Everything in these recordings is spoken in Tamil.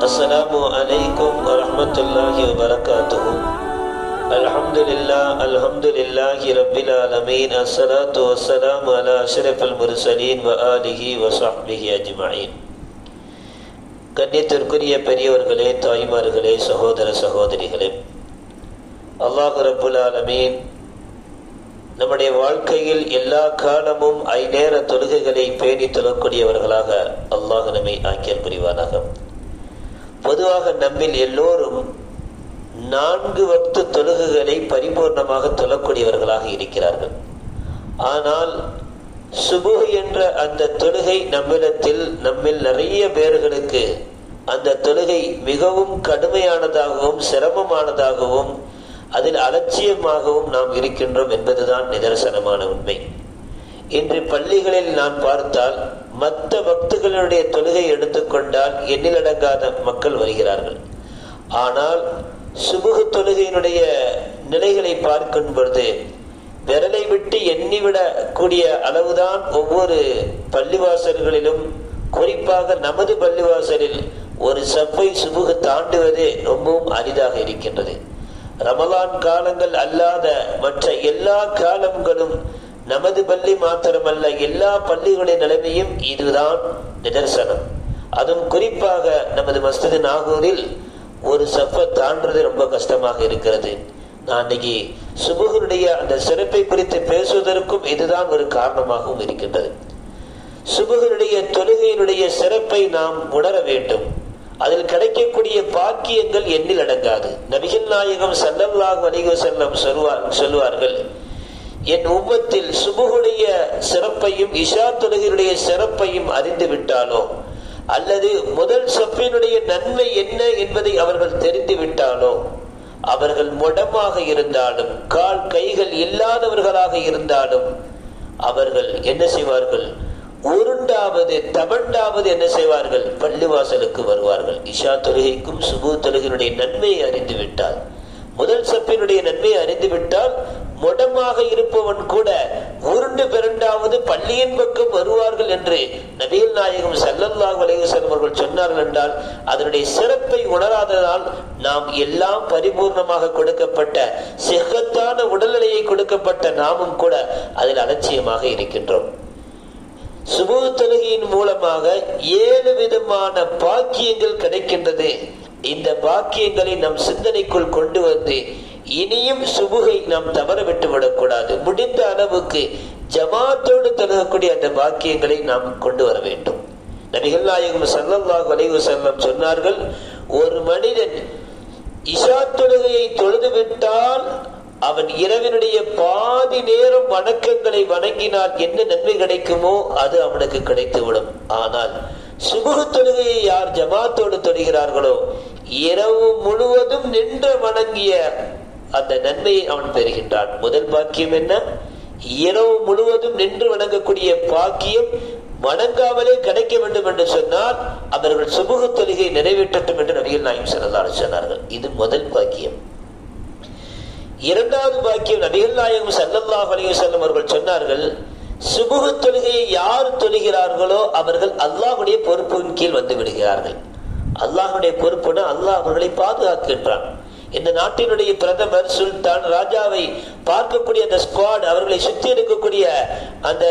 السلام عليكم ورحمة الله وبركاته. الحمد لله رب العالمين. الصلاة والسلام على أشرف المرسلين وآله وصحبه أجمعين. கண்ணியத்திற்குரிய பெரியவர்களே, தாய்மார்களே, சகோதர சகோதரிகளே, அல்லாஹ் ரப்புல் ஆலமீன் நம்முடைய வாழ்க்கையில் எல்லா காலமும் ஐநேர தொழுகைகளை பேணி தொழக்கூடியவர்களாக அல்லாஹ் நம்மை ஆக்கியல் புரிவானாக. பொதுவாக நம்மில் எல்லோரும் 4 வக்து தொழுகைகளை பரிபூர்ணமாக தொழக்கூடியவர்களாக இருக்கிறார்கள். ஆனால் சுபுஹ் என்ற அந்த தொழுகை நம்மில் நிறைய பேர்களுக்கு அந்த தொழுகை மிகவும் கடுமையானதாகவும் சிரமமானதாகவும் அதில் அலட்சியமாகவும் நாம் இருக்கின்றோம் என்பதுதான் நிதர்சனமான உண்மை. இன்று பள்ளிகளில் நான் பார்த்தால் மற்ற பக்தர்களுடைய தொழுகை எடுத்துக்கொண்டால் எண்ணிலடங்காத மக்கள் வருகிறார்கள். ஆனால் சுபுஹ் தொழுகையினுடைய நிலைகளை பார்க்கும் பொழுது விரலை விட்டு எண்ணிவிடக்கூடிய அளவுதான் ஒவ்வொரு பள்ளிவாசல்களிலும், குறிப்பாக நமது பள்ளிவாசலில் ஒரு சப்பை சுபுஹ் தாண்டுவதே ரொம்பவும் அரிதாக இருக்கின்றது. ரமலான் காலங்கள் அல்லாத மற்ற எல்லா காலங்களும் நமது பள்ளி மாத்திரமல்ல, எல்லா பள்ளிகளின் நிலைமையும் இதுதான் நிதர்சனம். அதுவும் குறிப்பாக நமது மஸ்ஜித் நாகூரில் ஒரு சப்பை தாண்டுறது ரொம்ப கஷ்டமாக இருக்கிறது. நான் இன்னைக்கு சுபுஹுடைய அந்த சிறப்பை குறித்து பேசுவதற்கும் இதுதான் ஒரு காரணமாகவும் இருக்கின்றது. சுபுஹுடைய தொழுகையினுடைய சிறப்பை நாம் உணர வேண்டும். அதில் கிடைக்கக்கூடிய பாக்கியங்கள் எண்ணில் அடங்காது. நபிகள் நாயகம் ஸல்லல்லாஹு அலைஹி வஸல்லம் சொல்வார்கள், என் உம்மத்தில் சுபுஹுடைய சிறப்பையும் இஷா தொழுகையுடைய சிறப்பையும் அறிந்து விட்டாலோ அல்லது முதல் சஃபினுடைய நன்மை என்ன என்பதை அவர்கள் தெரிந்து விட்டாலோ அவர்கள் முடமாக இருந்தாலும் கால் கைகள் இல்லாதவர்களாக இருந்தாலும் அவர்கள் என்ன செய்வார்கள்? உருண்டாவது தவண்டாவது என்ன செய்வார்கள்? பள்ளிவாசலுக்கு வருவார்கள். இஷா தொழுகைக்கும் சுபுஹ் தொழுகையினுடைய நன்மையை அறிந்து விட்டால், முதல் சப்பினுடைய நன்மையை அறிந்து விட்டால் முடமாக இருப்பவன் கூட உருண்டு பிறண்டாவது பள்ளியின் பக்கம் வருவார்கள் என்று நபிகள் நாயகம் ஸல்லல்லாஹு அலைஹி வஸல்லம் அவர்கள் சொன்னார்கள் என்றால் அதனுடைய சிறப்பை உணராததால் நாம் எல்லாம் பரிபூர்ணமாக கொடுக்கப்பட்ட சிஹத்தான உடல்நிலையை கொடுக்கப்பட்ட நாமும் கூட அதில் அலட்சியமாக இருக்கின்றோம். சுபுஹ் தொழுகையின் மூலமாக 7 விதமான பாக்கியங்கள் கிடைக்கின்றது. இந்த பாக்கியங்களை நம் சிந்தனைக்குள் கொண்டு வந்து இனியும் சுபுகை நாம் தவற விட்டு விடக்கூடாது. முடிந்த அளவுக்கு ஜமாத்தோடு தொழுகக்கூடிய அந்த பாக்கியங்களை நாம் கொண்டு வர வேண்டும். நபிகள் நாயகம் ஸல்லல்லாஹு அலைஹி வஸல்லம் சொன்னார்கள், ஒரு மனிதன் இஷா தொழுகையை தொழுது விட்டால் அவன் இரவினுடைய பாதி நேரம் வணக்கங்களை வணங்கினால் என்ன நன்மை கிடைக்குமோ அது அவனுக்கு கிடைத்துவிடும். ஆனால் சுபுஹ் தொழுகையை யார் ஜமாத்தோடு தொழுகிறார்களோ இரவு முழுவதும் நின்று வணங்கிய அந்த நன்மையை அவன் பெறுகின்றான். முதல் பாக்கியம் என்ன? இரவு முழுவதும் நின்று வணங்கக்கூடிய பாக்கியம் வணங்காமலே கிடைக்க வேண்டும் என்று சொன்னால் அவர்கள் சுபுஹ் தொழுகை நிறைவேற்றட்டும் என்று நபிகள் நாயகம் ஸல்லல்லாஹு அலைஹி வஸல்லம் சொன்னார்கள். இது முதல் பாக்கியம். இரண்டாவது பாக்கியம், நபிகள் நாயகம் ஸல்லல்லாஹு அலைஹி வஸல்லம் அவர்கள் சொன்னார்கள், சுபுஹ் தொழுகையை யார் தொழுகிறார்களோ அவர்கள் அல்லாஹ்வுடைய பொறுப்பின் கீழ் வந்து விடுகிறார்கள். அல்லாஹ்வுடைய பொறுப்புனா அல்லாஹ் அவர்களை பாதுகாக்கின்றான். இந்த நாட்டினுடைய பிரதமர், சுல்தான், ராஜாவை பார்க்கக்கூடிய அந்த ஸ்குவாட், அவர்களை சுற்றி இருக்கக்கூடிய அந்த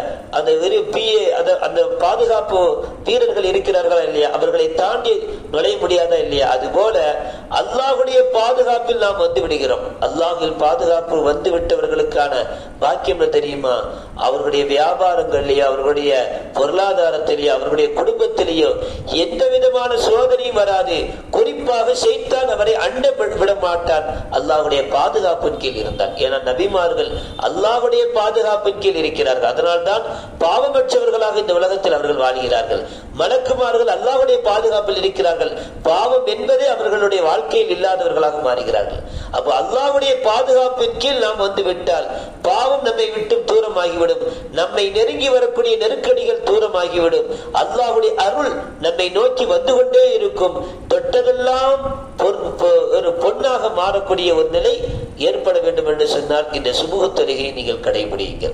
அந்த பாதுகாப்பு வீரர்கள் இருக்கிறார்களா இல்லையா, அவர்களை தாண்டி நுழைய முடியாதா இல்லையா, அதுபோல அல்லாஹ்வுடைய பாதுகாப்பில் நாம் வந்து விடுகிறோம். அல்லாஹ்வில் பாதுகாப்பு வந்து விட்டவர்களுக்கான பாக்கியம் தெரியுமா? அவர்களுடைய வியாபாரங்களிலேயோ அவர்களுடைய பொருளாதாரத்திலேயோ அவர்களுடைய குடும்பத்திலேயோ எந்த விதமான சோதனையும் வராது. குறிப்பாக ஷைத்தான் அவரை அண்ட விட மாட்டான். அல்லாஹ்வுடைய பாதுகாப்பின் கீழ் இருந்தான். ஏன்னா நபிமார்கள் அல்லாஹ்வுடைய பாதுகாப்பின் கீழ் இருக்கிறார்கள். அதனால்தான் பாவமற்றவர்களாக இந்த உலகத்தில் அவர்கள் வாழ்கிறார்கள். மலக்குமார்கள் அல்லாஹ்வுடைய பாதுகாப்பில் இருக்கிறார்கள். பாவம் என்பதே அவர்களுடைய வாழ்க்கையில் இல்லாதவர்களாக மாறுகிறார்கள். அப்போ அல்லாஹ்வுடைய பாதுகாப்பின் கீழ் நாம் வந்து விட்டால் பாவம் நம்மை விட்டு தூரமாகிவிடும். நம்மை நெருங்கி வரக்கூடிய நெருக்கடிகள் தூரமாகிவிடும். அல்லாஹ்வுடைய அருள் நம்மை நோக்கி வந்து கொண்டே இருக்கும். தொட்டதெல்லாம் ஒரு பொன்னாக மாறக்கூடிய ஒரு நிலை ஏற்பட வேண்டும் என்று சொன்னால் இந்த சுபுஹ் தொழுகையை நீங்கள் கடைபிடியுங்கள்.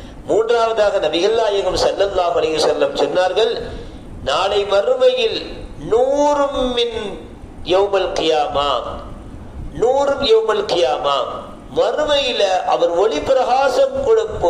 மூன்றாவதாக நபிகள் நாயகம் ஸல்லல்லாஹு அலைஹி வஸல்லம் சொன்னார்கள், நாளை மறுமையில் நூறும் மின் யௌமல் கியாமா, நூறும் யௌமல் கியாமா, மறுமையில அவர் ஒளி பிரகாசம்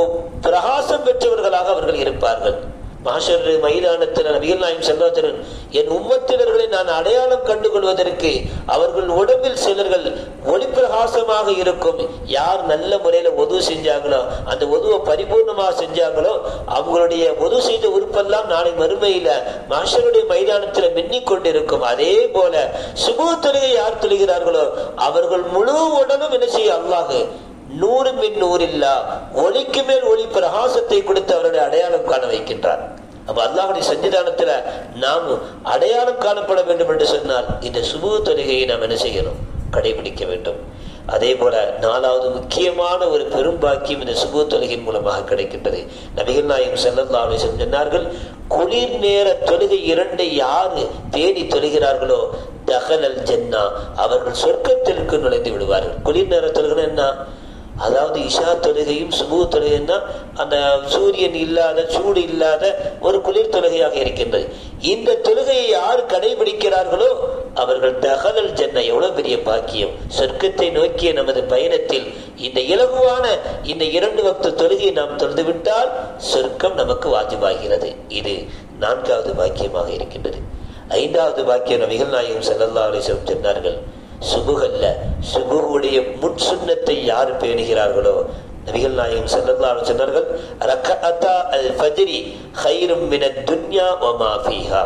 பிரகாசம் பெற்றவர்களாக அவர்கள் இருப்பார்கள். மாஷர் மைதானத்தில் நபிகள் நாயகம் ஸல்லல்லாஹு அலைஹி வஸல்லம், என் உம்மத்தினர்களை நான் அடையாளம் கண்டுகொள்வதற்கு அவர்கள் உடம்பில் சிலர்கள் ஒளி பிரகாசமாக இருக்கும். யார் நல்ல முறையில ஒது செஞ்சாங்களோ, அந்த ஒதுவை பரிபூர்ணமாக செஞ்சாங்களோ, அவங்களுடைய ஒது செய்த உறுப்பெல்லாம் நாளை மறுமையில மாஷருடைய மைதானத்தில் மின்னிக் கொண்டிருக்கும். அதே போல சுபூ தொழுகை யார் தொழுகிறார்களோ அவர்கள் முழு உடலும் என்ன செய்ய அல்லாஹ் நூறு மின் நூறில்லா, ஒளிக்கு மேல் ஒளி பிரகாசத்தை கொடுத்து அவருடைய அடையாளம் காண வைக்கின்றார். அப்ப அல்லாஹ்வுடைய சன்னிதானத்துல நாம் அடையாளம் காணப்பட வேண்டும் என்று சொன்னால் இந்த சுபூ தொழுகையை நாம் என்ன செய்யணும்? கடைபிடிக்க வேண்டும். அதே போல நாலாவது முக்கியமான ஒரு பெரும் பாக்கியம் இந்த சுபூ தொழுகையின் மூலமாக கிடைக்கின்றது. நபிகள் நாயகம் ஸல்லல்லாஹு அலைஹி வஸல்லம் சொன்னார்கள், குளிர் நேர தொழுகை இரண்டை யாரு தேடி தொழுகிறார்களோ தகலல் ஜன்னா, அவர்கள் சொர்க்கத்திற்கு நுழைந்து விடுவார்கள். குளிர் நேர தொழுகை என்ன? அதாவது இஷா தொழுகையும் சுபூ தொழுகைன்னா அந்த சூரியன் இல்லாத சூடு இல்லாத ஒரு குளிர் தொழுகையாக இருக்கின்றது. இந்த தொழுகையை யார் கடைபிடிக்கிறார்களோ அவர்கள் தகலல் ஜன்னா, எவ்வளவு பெரிய பாக்கியம்! சொர்க்கத்தை நோக்கிய நமது பயணத்தில் இந்த இலகுவான இந்த 2 வக்து தொழுகையை நாம் தொழுதுவிட்டால் சொர்க்கம் நமக்கு வாஜிபாகிறது. இது 4வது பாக்கியமாக இருக்கின்றது. 5வது பாக்கியம் நபிகள் நாயகம் ஸல்லல்லாஹு அலைஹி வஸல்லம் சொன்னார்கள், சுபுகல்ல, சுபுவுடைய முன் சுன்னத்தை யார் பேணுகிறார்களோ, நபிகள் நாயகம் ஸல்லல்லாஹு அலைஹி வஸல்லம் சொன்னார்கள், ரக்அத்தா அல் ஃபஜ்ரி கைரும் மினத் துன்யா வ மா ஃபீஹா.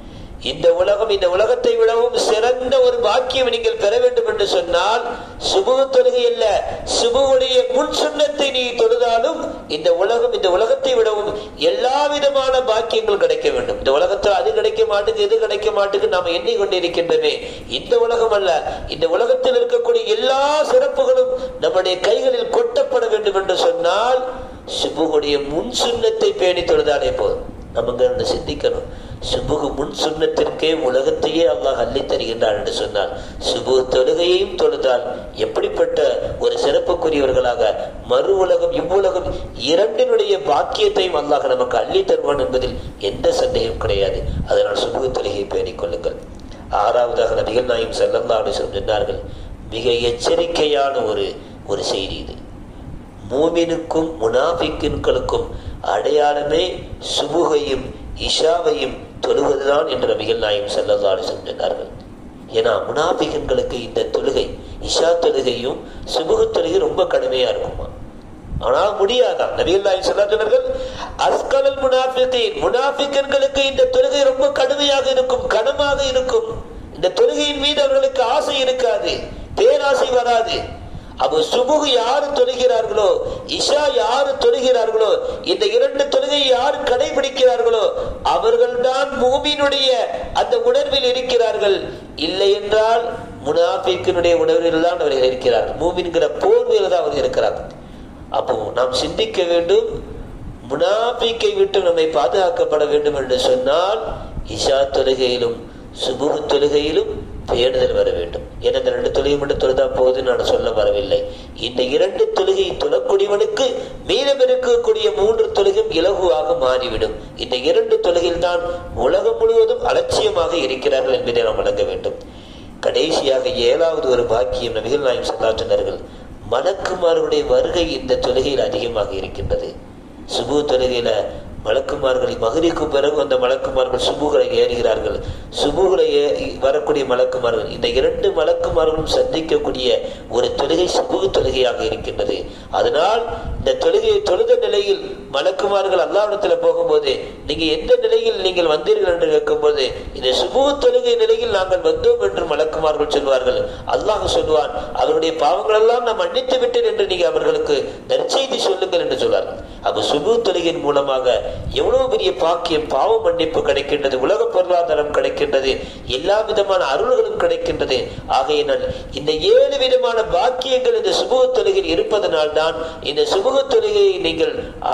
இந்த உலகத்தை விடவும் சிறந்த ஒரு பாக்கியம் நீங்கள் பெற வேண்டும் என்று சொன்னால் சுபு தொழுகை அல்ல, சுபுவுடைய முன் சுன்னத்தை நீ தொழுதாலும் இந்த உலகத்தை விடவும் எல்லா விதமான பாக்கியங்கள் கிடைக்க வேண்டும். இந்த உலகத்தில் அது கிடைக்க மாட்டுக்கு இது கிடைக்க மாட்டுக்கு நாம் எண்ணிக்கொண்டிருக்கின்றனே, இந்த உலகம் அல்ல, இந்த உலகத்தில் இருக்கக்கூடிய எல்லா சிறப்புகளும் நம்முடைய கைகளில் கொட்டப்பட வேண்டும் என்று சொன்னால் சுபுவுடைய முன் சுன்னத்தை பேணி தொழுதாலே போதும். நமக்கு சிந்திக்கணும், சுபுகு முன் சுன்னத்திற்கே உலகத்தையே அல்லாஹ் அள்ளி தருகின்றான் என்று சொன்னால் சுபு தொழுகையையும் தொழுதால் எப்படிப்பட்ட ஒரு சிறப்புக்குரியவர்களாக மறு உலகம் இவ்வுலகம் இரண்டினுடைய பாக்கியத்தையும் அல்லாஹ் நமக்கு அள்ளி தருவான் என்பதில் எந்த சந்தேகம் கிடையாது. அதனால் சுபு தொழுகையை பேணிக் கொள்ளுங்கள். 6வதாக நபிகள் நாயகம் ஸல்லல்லாஹு அலைஹி வஸல்லம் சொன்னார்கள், மிக எச்சரிக்கையான ஒரு செய்தி இது. மூமினுக்கும் முனாஃபிக்குகளுக்கும் அடையாளமே சுபுகையும் இஷாவையும் தொழுவதுதான் என்று நபிகள் நாயகம் ஸல்லல்லாஹு அலைஹி வஸல்லம் சொன்னார்கள். ஏன்னா முனாஃபிக்குகளுக்கு இந்த தொழுகை இஷா தொழுகையும் சுபுகு தொழுகை ரொம்ப கடுமையா இருக்குமா, ஆனால் முடியாதான். நபிகள் நாயகம் ஸல்லல்லாஹு அலைஹி வஸல்லம் அஸ்கலல் முனாஃபிகீன், முனாஃபிக்குகளுக்கு இந்த தொழுகை ரொம்ப கடுமையாக இருக்கும், கனமாக இருக்கும். இந்த தொழுகையின் மீது அவர்களுக்கு ஆசை இருக்காது, பேராசை வராது. அப்போ சுபுகு யாரு தொழுகிறார்களோ, இஷா யாரு தொழுகிறார்களோ, இந்த 2 தொழுகை யாரு கடைபிடிக்கிறார்களோ அவர்கள்தான் மூமினுடைய அந்த உணர்வில் இருக்கிறார்கள். இல்லை என்றால் முனாஃபிக்கினுடைய உணர்வில் தான் அவர்கள் இருக்கிறார்கள், மூமின்கிற போர்வையில் தான் அவர்கள் இருக்கிறார்கள். அப்போ நாம் சிந்திக்க வேண்டும், முனாஃபிக்கை விட்டு நம்மை பாதுகாக்கப்பட வேண்டும் என்று சொன்னால் இஷா தொழுகையிலும் சுபுகு தொழுகையிலும் பேணுதல் வர வேண்டும். ஏன்னா இந்த 2 தொழுகை மட்டும் தொழுதா போது நான் சொல்ல வரவில்லை. இந்த 2 தொழுகை தொழக்கூடியவனுக்கு மீதம் இருக்கக்கூடிய 3 தொழுகையும் இலகுவாக மாறிவிடும். இந்த 2 தொழுகையில் தான் உலகம் முழுவதும் அலட்சியமாக இருக்கிறார்கள் என்பதை நாம் வழங்க வேண்டும். கடைசியாக 7வது ஒரு பாக்கியம் நபிகள் நாயகம் ஸல்லல்லாஹு அலைஹி வஸல்லம் சொன்னார்கள், மலக்குமார்களுடைய வருகை இந்த தொழுகையில் அதிகமாக இருக்கின்றது. சுபு தொழுகையில மலக்குமார்கள் மகரிக்கு பிறகு அந்த மலக்குமார்கள் சுபுகளை ஏறுகிறார்கள். சுபுகளை வரக்கூடிய மலக்குமார்கள், இந்த 2 மலக்குமார்களும் சந்திக்கக்கூடிய ஒரு தொழுகை சுபுகு தொழுகையாக இருக்கின்றது. அதனால் இந்த தொழுகையை தொழுத நிலையில் மலக்குமார்கள் அல்லாஹ்விடத்துல போகும்போது நீங்க எந்த நிலையில் நீங்கள் வந்தீர்கள் என்று கேட்கும்போது இந்த சுபுகு தொழுகை நிலையில் நாங்கள் வந்தோம் என்று மலக்குமார்கள் சொல்வார்கள். அல்லாஹ் சொல்வான், அவருடைய பாவங்கள் எல்லாம் நான் மன்னித்து விட்டேன் என்று நீங்க அவர்களுக்கு நற்செய்தி சொல்லுங்கள் என்று சொல்வார்கள். அப்ப சுபு தொழுகையின் மூலமாக எவ்வளவு பெரிய பாக்கியம், பாவ மன்னிப்பு கிடைக்கின்றது, உலக பொருளாதாரம் கிடைக்கின்றது, எல்லா விதமான அருள்களும் கிடைக்கின்றது. ஆகையினால் இந்த 7 விதமான பாக்கியங்கள் இந்த சுபுக தொழுகையில் இருப்பதனால் தான் இந்த சுபுக தொழுகையை நீங்கள்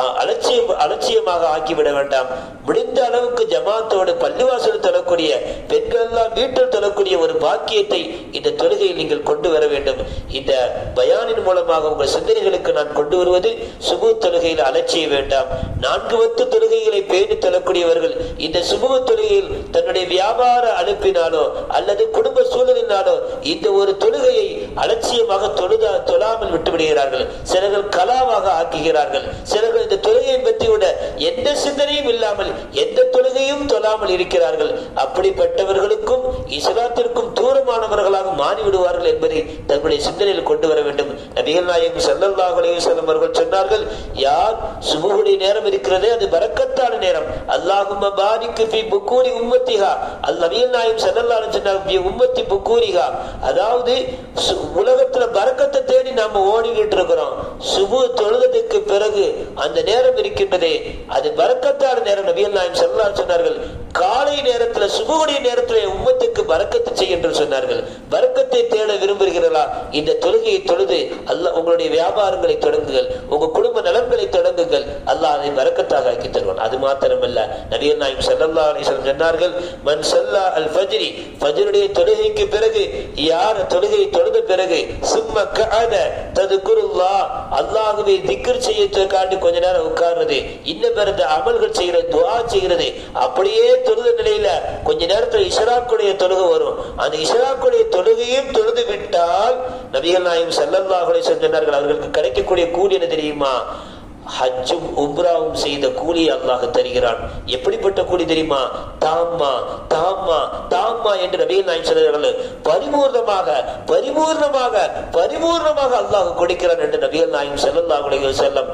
அலட்சியமாக ஆக்கிவிட வேண்டாம். முடிந்த அளவுக்கு ஜமாத்தோடு பள்ளிவாசல் தொழக்கூடிய பெண்கள் எல்லாம் வீட்டில் தொழக்கூடிய ஒரு பாக்கியத்தை இந்த தொழுகையில் நீங்கள் கொண்டு வர வேண்டும். இந்த பயானின் மூலமாக உங்கள் சிந்தனைகளுக்கு நான் கொண்டு வருவது சுபு தொழுகையில் அலட்சிய வேண்டாம். 4 வக்து சுபுகத்து தொழுகைகளை பேணி தொழக்கூடியவர்கள் இந்த சுபுக தொழுகையில் தன்னுடைய வியாபார அனுப்பினாலோ அல்லது குடும்ப சூழலினாலோ இந்த ஒரு தொழுகையை அலட்சியமாக தொழாமல் விட்டுவிடுகிறார்கள். சிலர்கள் கலாவாக ஆக்குகிறார்கள். சிலர்கள் இந்த தொழுகையை பற்றி கூட எந்த சிந்தனையும் இல்லாமல் எந்த தொழுகையும் தொழாமல் இருக்கிறார்கள். அப்படிப்பட்டவர்களுக்கும் இஸ்லாத்திற்கும் தூரமானவர்களாக மாறிவிடுவார்கள் என்பதை தங்களுடைய சிந்தனையில் கொண்டு வர வேண்டும். நபிகள் நாயகம் ஸல்லல்லாஹு அலைஹி வஸல்லம் அவர்கள் சொன்னார்கள், யார் சுபஹுடைய நேரம் இருக்கிறதே அது பரக்கத்தான நேரம். அல்லாஹும்ம பாரிக் ஃபீ புக்கூரி உம்மத்திஹா. நபிகள் நாயகம் ஸல்லல்லாஹு அலைஹி வஸல்லம் ஃபீ உம்மத்தி புக்கூரிஹா, அதாவது உலகத்துல பரக்கத்தை தேடி நாம ஓடிக்கிட்டு இருக்கிறோம். சுபு தொழுதற்கு பிறகு அந்த நேரம் இருக்கின்றதே அது பரக்கத்தான நேரம். நபிகள் நாயகம் ஸல்லல்லாஹு அலைஹி சொன்னார்கள், காலை நேரத்துல சுபஹுடைய நேரத்துல உம்மத்துக்கு பரக்கத்து செய்ய என்று சொன்னார்கள். பரக்கத்தை தேட விரும்புகிறீர்களா? இந்த தொழுகையை தொழுது அல்லாஹ் உங்களுடைய வியாபாரங்களை தொடங்குங்கள், உங்க குடும்ப நலன்களை தொடங்குங்கள். அல்லாஹ் அதை பரக்கத்தாக ஆக்கி தருவான். அது மாத்திரமல்ல, நபிகள் நாயகம் ஸல்லல்லாஹு அலைஹி வஸல்லம் சொன்னார்கள், மன் ஸல்லா அல் ஃபஜ்ரி, ஃபஜ்ருடைய தொழுகைக்கு பிறகு யார் தொழுகையை தொழுத பிறகு சும்ம கஅத தذكرுல்லாஹ், அல்லாஹ்வை திக்ர் செய்யறதுக்காண்டி கொஞ்ச நேரம் உட்கார்றது, இன்னும் பிற அமல்கள் செய்யறது, துஆ செய்யறது, அப்படியே தொழுத நிலையில கொஞ்ச நேரத்தில் இஷ்ராக்குடைய தொழுகை வரும். அந்த இஷ்ராக்குடைய தொழுகையும் தொழுது விட்டால் நபிகள் நாயகம் ஸல்லல்லாஹு அலைஹி வஸல்லம் சொன்னார்கள், அவர்களுக்கு கிடைக்கக்கூடிய கூலி என்ன தெரியுமா? ஹஜ்ஜும் உம்ராவும் செய்த கூலி அல்லாஹ் தருகிறான். எப்படிப்பட்ட கூலி தெரியுமா? தாம்மா தாம்மா தாம்மா என்று நபிகள் நாயகம் சொன்னார்கள். பரிபூர்ணமாக பரிபூர்ணமாக பரிபூர்ணமாக அல்லாஹ் கொடுக்கிறான் என்று நபிகள் நாயகம் ஸல்லல்லாஹு அலைஹி வஸல்லம்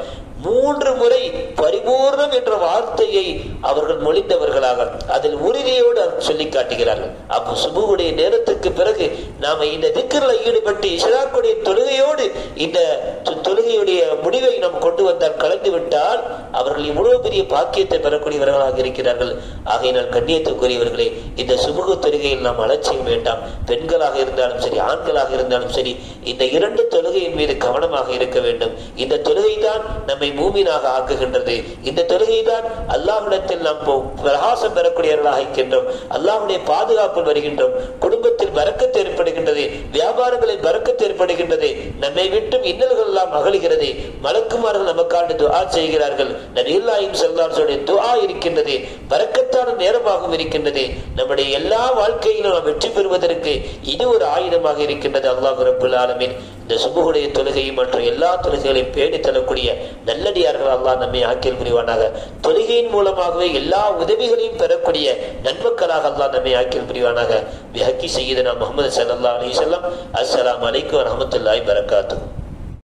3 முறை பரிபூர்ணம் என்ற வார்த்தையை அவர்கள் மொழிந்தவர்களாக அதில் உறுதியோடு சொல்லி காட்டுகிறார்கள். அப்போ சுபுவுடைய நேரத்துக்கு பிறகு நாம இந்த திக்ர்ல ஈடுபட்டு இஷ்ராக்குடைய தொழுகையோடு இந்த தொழுகையுடைய முடிவை நாம் கொண்டு வந்தால், கலந்து விட்டால் அவர்கள் இவ்வளவு பெரிய பாக்கியத்தை பெறக்கூடியவர்களாக இருக்கிறார்கள். ஆகையினால் கண்ணியத்துக்குரியவர்களே, இந்த சுபுகு தொழுகையில் நாம் அலட்சியம் வேண்டாம். பெண்களாக இருந்தாலும் சரி, ஆண்களாக இருந்தாலும் சரி, இந்த 2 தொழுகையின் மீது கவனமாக இருக்க வேண்டும். இந்த தொழுகை தான் நம்மை மூமினாக ஆக்குகின்றது. இந்த தொழுகை தான் அல்லாஹ்விடத்தில் நாம் பிரகாசம் பெறக்கூடியவர்களாக இருக்கின்றோம். அல்லாஹ்வுடைய பாதுகாப்பு வருகின்றோம். குடும்பத்தில் பரக்கத்து ஏற்படுகின்றது, வியாபாரங்களில் பரக்கத்து ஏற்படுகின்றது, நம்மை விட்டும் இன்னல்கள் எல்லாம் அகலுகிறது. மலக்குமார்கள் நமக்காண்டு துஆ செய்கிறார்கள். நபிகள் நாயகம் ஸல்லல்லாஹு அலைஹி வஸல்லம் துஆ இருக்கின்றது, பரக்கத்தான நேரமாகவும் இருக்கின்றது. நம்முடைய எல்லா வாழ்க்கையிலும் நாம் வெற்றி பெறுவதற்கு இது ஒரு ஆயுதமாக இருக்கின்றது. அல்லாஹ் ரப்பல் ஆலமீன் இந்த சுபஹுடைய தொழுகையை மற்றும் எல்லா தொழுகைகளையும் பேணி தரக்கூடிய நல்லடியார்கள் அல்லாஹ் நம்மை ஆக்கில் புரிவானாக. தொழுகையின் மூலமாகவே எல்லா உதவிகளையும் பெறக்கூடிய நன்மக்களாக அல்லாஹ் நம்மை ஆக்கில் புரிவானாக. பிஹக்கி சய்யிதனா முஹம்மது ஸல்லல்லாஹு அலைஹி வஸல்லம். அஸ்ஸலாமு அலைக்கும் வரஹ்மத்துல்லாஹி வபரகாத்துஹு.